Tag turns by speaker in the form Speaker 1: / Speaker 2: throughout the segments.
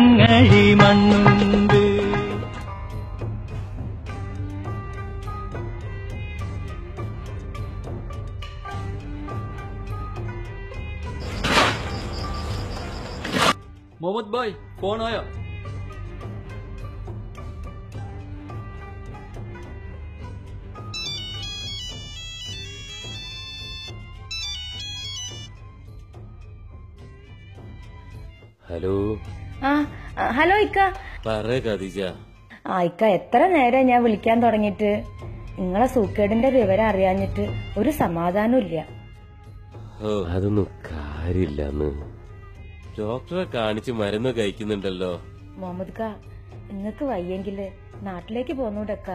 Speaker 1: ഞങ്ങളി മണ്ണുണ്ട്.
Speaker 2: മുഹമ്മദ് ഭായ് ഫോൺ ആയോ?
Speaker 3: ഹലോ.
Speaker 4: ഹലോ ഇക്ക.
Speaker 3: പറ ഖദീജ.
Speaker 4: ഇക്ക എത്ര നേരം ഞാൻ വിളിക്കാൻ തുടങ്ങിയിട്ട് നിങ്ങളെ സൂക്കേടിന്റെ വിവരം അറിയാഞ്ഞിട്ട് ഒരു സമാധാനം ഇല്ല.
Speaker 3: അതൊന്നും കാര്യമില്ലെന്ന് ഡോക്ടറെ കാണിച്ച് മരുന്ന് കഴിക്കുന്നുണ്ടല്ലോ.
Speaker 4: മുഹമ്മദ് ക, നിങ്ങക്ക് വയ്യെങ്കില് നാട്ടിലേക്ക് പോന്നൂടക്ക.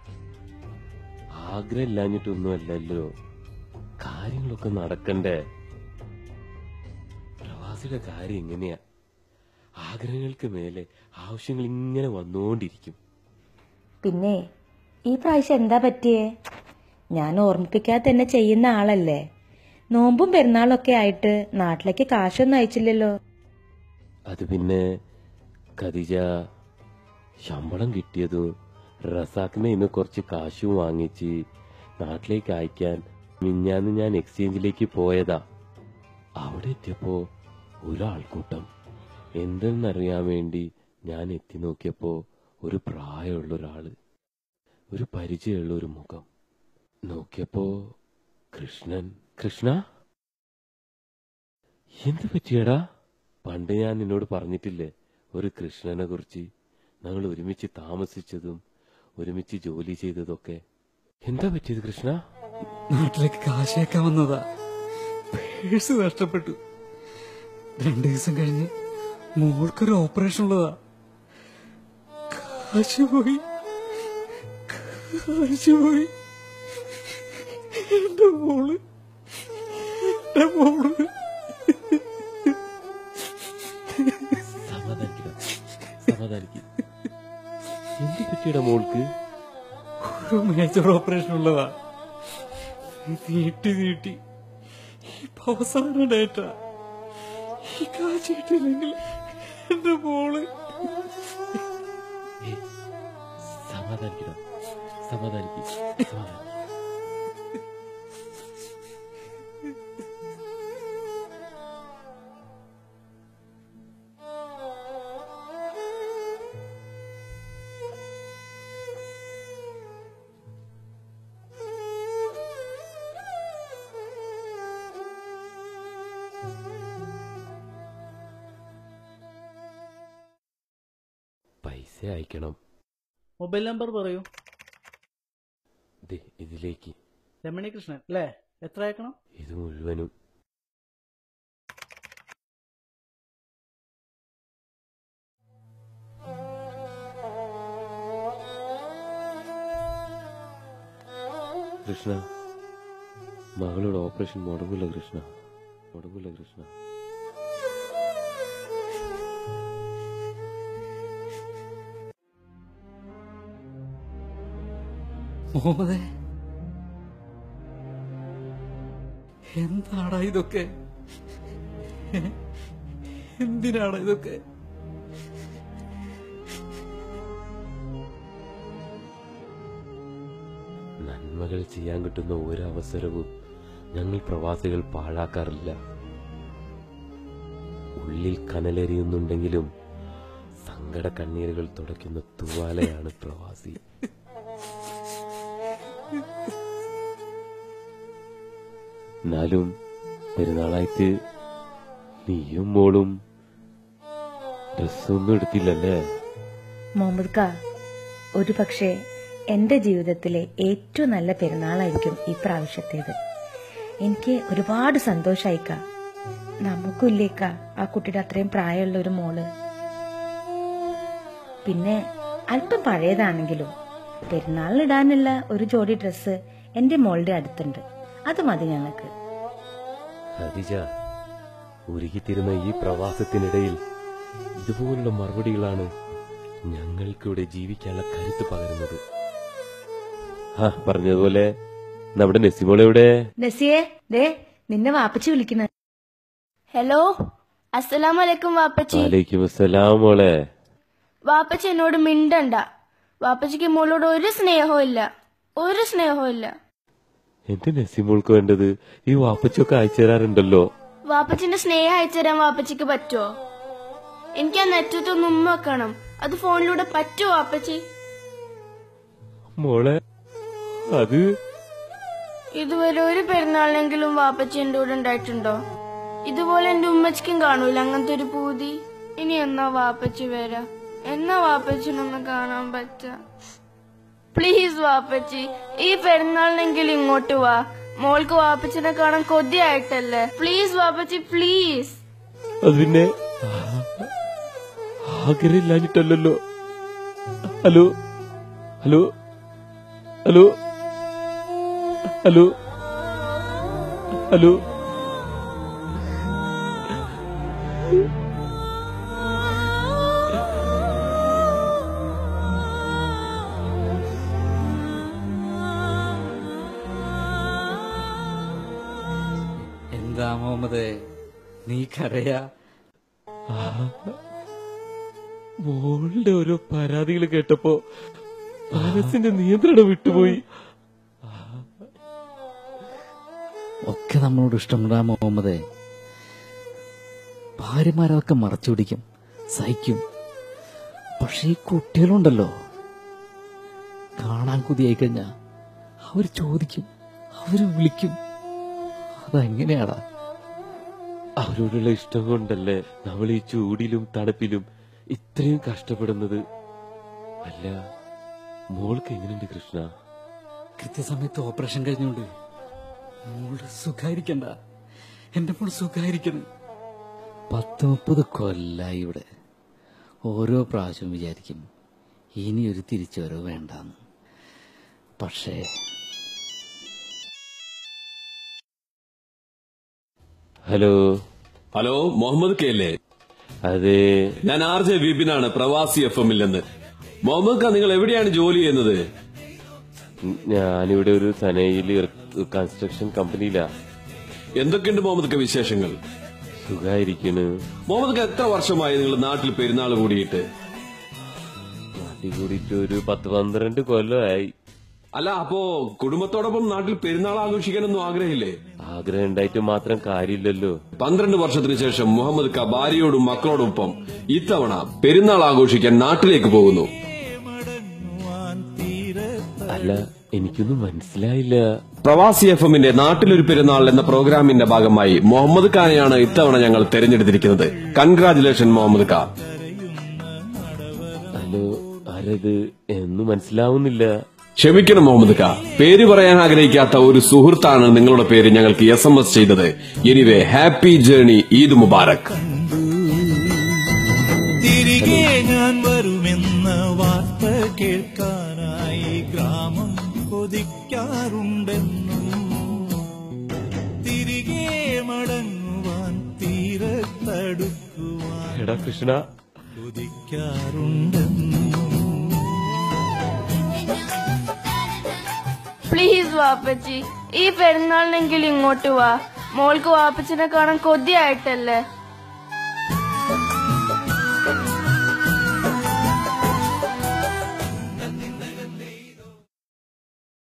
Speaker 3: ആഗ്രഹം ഇല്ലാഞ്ഞിട്ടൊന്നും അല്ലല്ലോ, കാര്യങ്ങളൊക്കെ നടക്കണ്ടേ. പ്രവാസിയുടെ കാര്യം എങ്ങനെയാ, ആഗ്രഹങ്ങൾക്ക് മേലെ ആവശ്യങ്ങൾ ഇങ്ങനെ വന്നുകൊണ്ടിരിക്കും.
Speaker 4: പിന്നെ ഈ പ്രാവശ്യം എന്താ പറ്റിയേ? ഞാൻ ഓർമ്മിപ്പിക്കാതെ തന്നെ ചെയ്യുന്ന ആളല്ലേ. നോമ്പും പെരുന്നാളൊക്കെ ആയിട്ട് നാട്ടിലേക്ക് കാശൊന്നും അയച്ചില്ലല്ലോ.
Speaker 3: അത് പിന്നെ ഖദീജ, ശമ്പളം കിട്ടിയതും റസാഖിനെ ഇന്ന് കുറച്ച് കാശും വാങ്ങിച്ച് നാട്ടിലേക്ക് അയക്കാൻ മിഞ്ഞാന്ന് ഞാൻ എക്സ്ചേഞ്ചിലേക്ക് പോയതാ. അവിടെ എത്തിയപ്പോ ഒരാൾക്കൂട്ടം. എന്തെന്നറിയാൻ വേണ്ടി ഞാൻ എത്തി നോക്കിയപ്പോ ഒരു പ്രായമുള്ള ഒരാള്, ഒരു പരിചയമുള്ള ഒരു മുഖം. നോക്കിയപ്പോ കൃഷ്ണൻ. കൃഷ്ണ, എന്ത് പറ്റിയടാ? പണ്ട് ഞാൻ നിന്നോട് പറഞ്ഞിട്ടില്ലേ ഒരു കൃഷ്ണനെ കുറിച്ച്, ഞങ്ങൾ ഒരുമിച്ച് താമസിച്ചതും ഒരുമിച്ച് ജോലി ചെയ്തതൊക്കെ. എന്താ പറ്റിയത് കൃഷ്ണ?
Speaker 5: നാട്ടിലേക്ക് കാശേക്കാൻ വന്നതാ, പേഴ്സ് നഷ്ടപ്പെട്ടു. 2 ദിവസം കഴിഞ്ഞ് മോൾക്കൊരു ഓപ്പറേഷൻ ഉള്ളതാ. കാശ് പോയി. എന്റെ മോള്
Speaker 3: സമാധാനിക്കുക. എന്ത് പറ്റിയടാ മോൾക്ക്?
Speaker 5: ഒരു മേജർ ഓപ്പറേഷൻ ഉള്ളതാ. നീട്ടി ഇപ്പൊ അവസാന ഡേറ്റ. ഈ കാശ് കിട്ടിയില്ലെങ്കിൽ എന്റെ മോള്.
Speaker 3: സമാധാനിക്കുക. പൈസ അയക്കണം.
Speaker 1: മൊബൈൽ നമ്പർ പറയൂ.
Speaker 3: ഇതിലേക്ക്.
Speaker 1: രമണി കൃഷ്ണൻ അല്ലേ? എത്ര അയക്കണം?
Speaker 3: ഇത് മുഴുവനും. കൃഷ്ണ, മകളുടെ ഓപ്പറേഷൻ മുടങ്ങില്ല കൃഷ്ണ.
Speaker 5: മുഹമ്മദേ, എന്താടാ ഇതൊക്കെ? എന്തിനാടാ ഇതൊക്കെ?
Speaker 3: നന്മകൾ ചെയ്യാൻ കിട്ടുന്ന ഒരു അവസരവും ഞങ്ങൾ പ്രവാസികൾ പാഴാക്കാറില്ല. ഉള്ളിൽ കനലെറിയുന്നുണ്ടെങ്കിലും സങ്കട കണ്ണീരുകൾ തുടയ്ക്കുന്ന തൂവാലയാണ് പ്രവാസി. എന്നാലും പെരുന്നാളായിട്ട് നീയും മോളും ഡ്രസ്സൊന്നും എടുത്തില്ലല്ലേ?
Speaker 4: മുഹമ്മദ് ക, ഒരു പക്ഷേ എന്റെ ജീവിതത്തിലെ ഏറ്റവും നല്ല പെരുന്നാളായിരിക്കും ഈ പ്രാവശ്യത്തേത്. എനിക്ക് ഒരുപാട് സന്തോഷായിക്ക. നമുക്കില്ലേക്ക ആ കുട്ടിയുടെ അത്രയും പ്രായമുള്ള ഒരു മോള്. പിന്നെ അല്പം പഴയതാണെങ്കിലും പെരുന്നാളിനിടാനുള്ള ഒരു ജോഡി ഡ്രസ്സ് എന്റെ മോളുടെ അടുത്തുണ്ട്. അത് മതി ഞങ്ങൾക്ക്.
Speaker 3: ഖദീജ, ഒരുക്കിത്തിരുന്ന ഈ പ്രവാസത്തിനിടയിൽ ഇതുപോലുള്ള മറുപടികളാണ് ഞങ്ങൾക്കിവിടെ ജീവിക്കാനുള്ള കരുത്ത് പകരുന്നത്. പറഞ്ഞതുപോലെ നമ്മുടെ നസിമോളെവിടെ?
Speaker 4: നസിയെ, ദേ നിന്നെ വാപ്പച്ചി വിളിക്കുന്നത്.
Speaker 6: ഹലോ,
Speaker 2: അസ്സലാമലൈക്കും വാപ്പച്ചി.
Speaker 3: വലൈക്കും അസ്സലാം മോളെ.
Speaker 2: വാപ്പച്ചി എന്നോട് മിണ്ടണ്ട. വാപ്പച്ചിക്ക് മോളോട് ഒരു സ്നേഹവും ഇല്ല.
Speaker 3: എന്ത് നസീമോൾക്ക് വേണ്ടത്? ഈ വാപ്പച്ചൊക്കെ അയച്ചു തരാറുണ്ടല്ലോ.
Speaker 2: വാപ്പച്ചിന്റെ സ്നേഹം അയച്ചു തരാൻ വാപ്പച്ചിക്ക് പറ്റുമോ? എനിക്ക് ആ നെറ്റത്തൊന്ന് ഉമ്മ വെക്കണം. അത് ഫോണിലൂടെ പറ്റുമോ വാപ്പച്ചി?
Speaker 3: മോളെ അത്
Speaker 2: ഇതുവരെ ഒരു പെരുന്നാളിനെങ്കിലും വാപ്പച്ചി എന്റെ കൂടെ ഉണ്ടായിട്ടുണ്ടോ? ഇതുപോലെ എന്റെ ഉമ്മച്ചിക്കും കാണൂല അങ്ങനത്തെ ഒരു പൂതി. ഇനി എന്നാ വാപ്പച്ചി വരാ? എന്നാ വാപ്പച്ചിനൊന്ന് കാണാൻ പറ്റാ? പ്ലീസ് വാപ്പച്ചി, ഈ പെരുന്നാളിനെങ്കിലും ഇങ്ങോട്ട് വാ. മോൾക്ക് വാപ്പച്ചിനെ കാണാൻ കൊതിയായിട്ടല്ലേ. Please വാപ്പച്ചി, please.
Speaker 3: അത് പിന്നെ ആഗ്രഹമില്ലാഞ്ഞിട്ടല്ലോ. Hello hello hello hello hello
Speaker 5: എന്താ മുഹമ്മദേ നീ കരയാ?
Speaker 3: മോളുടെ ഓരോ പരാതികൾ കേട്ടപ്പോ മനസ്സിന്റെ നിയന്ത്രണം വിട്ടുപോയി.
Speaker 5: ഒക്കെ നമ്മളോട് ഇഷ്ടമുണ്ടാ മുഹമ്മദേ. ഭാര്യമാരൊക്കെ മറച്ചു പിടിക്കും, സഹിക്കും. പക്ഷെ ഈ കുട്ടികളുണ്ടല്ലോ, കാണാൻ കൊതിയായി കഴിഞ്ഞാ അവര് ചോദിക്കും, അവര് വിളിക്കും. അതെങ്ങനെയാടാ?
Speaker 3: അവരോടുള്ള ഇഷ്ടം കൊണ്ടല്ലേ നമ്മൾ ഈ ചൂടിലും തണുപ്പിലും ഇത്രയും കഷ്ടപ്പെടുന്നത്. അല്ല, മോൾക്ക് എങ്ങനെയുണ്ട് കൃഷ്ണ?
Speaker 5: കൃത്യസമയത്ത് ഓപ്പറേഷൻ കഴിഞ്ഞോണ്ട് മോള് സുഖായിരിക്കണ്ട. എന്റെ മോള് സുഖായിരിക്കണം. 10-30 കൊല്ലായി ഇവിടെ. ഓരോ പ്രാവശ്യം വിചാരിക്കും ഇനിയൊരു തിരിച്ചുവരവ് വേണ്ടാന്ന്. പക്ഷേ
Speaker 3: ഹലോ
Speaker 6: ഹലോ, മുഹമ്മദ് കെ അല്ലേ?
Speaker 3: അതെ,
Speaker 6: ഞാൻ RJ വിപിനാണ്, പ്രവാസി FM ൽ നിന്ന്. മുഹമ്മദ് ഖാൻ, നിങ്ങൾ എവിടെയാണ് ജോലി ചെയ്യുന്നത്?
Speaker 3: ഞാനിവിടെ ഒരു സനയില് കൺസ്ട്രക്ഷൻ കമ്പനിയിലാ.
Speaker 6: എന്തൊക്കെയുണ്ട് മുഹമ്മദ് ഖാൻ വിശേഷങ്ങൾ?
Speaker 3: സുഖായിരിക്കണ്.
Speaker 6: മുഹമ്മദ് ഖാൻ, എത്ര വർഷമായി നിങ്ങൾ നാട്ടിൽ പെരുന്നാൾ കൂടിയിട്ട്?
Speaker 3: നാട്ടിൽ കൂടിയിട്ട് ഒരു 10-12 കൊല്ലമായി.
Speaker 6: അല്ല, അപ്പോ കുടുംബത്തോടൊപ്പം നാട്ടിൽ പെരുന്നാൾ ആഘോഷിക്കാനൊന്നും ആഗ്രഹമില്ലേ?
Speaker 3: ആഗ്രഹം ഉണ്ടായിട്ട് മാത്രം കാര്യമില്ലല്ലോ. 12
Speaker 6: വർഷത്തിന് ശേഷം മുഹമ്മദ് ഖാൻ ഭാര്യയോടും മക്കളോടൊപ്പം ഇത്തവണ പെരുന്നാൾ ആഘോഷിക്കാൻ നാട്ടിലേക്ക് പോകുന്നു.
Speaker 3: അല്ല, എനിക്കൊന്നും മനസ്സിലായില്ല.
Speaker 6: പ്രവാസി FM ന്റെ നാട്ടിലൊരു പെരുന്നാൾ എന്ന പ്രോഗ്രാമിന്റെ ഭാഗമായി മുഹമ്മദ് ഖാനെയാണ് ഇത്തവണ ഞങ്ങൾ തെരഞ്ഞെടുത്തിരിക്കുന്നത്. കൺഗ്രാചുലേഷൻ മുഹമ്മദ് ഖാൻ.
Speaker 3: ഹലോ, ആരത് എന്ന് മനസ്സിലാവുന്നില്ല.
Speaker 6: ക്ഷമിക്കണം മുഹമ്മദ് ഖാൻ, പേര് പറയാൻ ആഗ്രഹിക്കാത്ത ഒരു സുഹൃത്താണ് നിങ്ങളുടെ പേര് ഞങ്ങൾക്ക് SMS ചെയ്തത്. Anyway, happy journey, Eid Mubarak.
Speaker 7: തിരികെ ഞാൻ വരുമെന്ന വാർത്ത കേൾക്കാനായി ഗ്രാമം കൊതിക്കാറുണ്ടെന്നും തിരികെ മടങ്ങുവാൻ തീരത്തടുക്കുവാൻ
Speaker 3: എടാ കൃഷ്ണ,
Speaker 7: കൊതിക്കാറുണ്ടെന്നും.
Speaker 2: പ്ലീസ് വാപ്പച്ചി, ഈ പെരുന്നാളിനെങ്കിലും ഇങ്ങോട്ട് വാ. മോൾക്ക് വാപ്പച്ചിനെ കാണാൻ കൊതിയായിട്ടല്ലേ.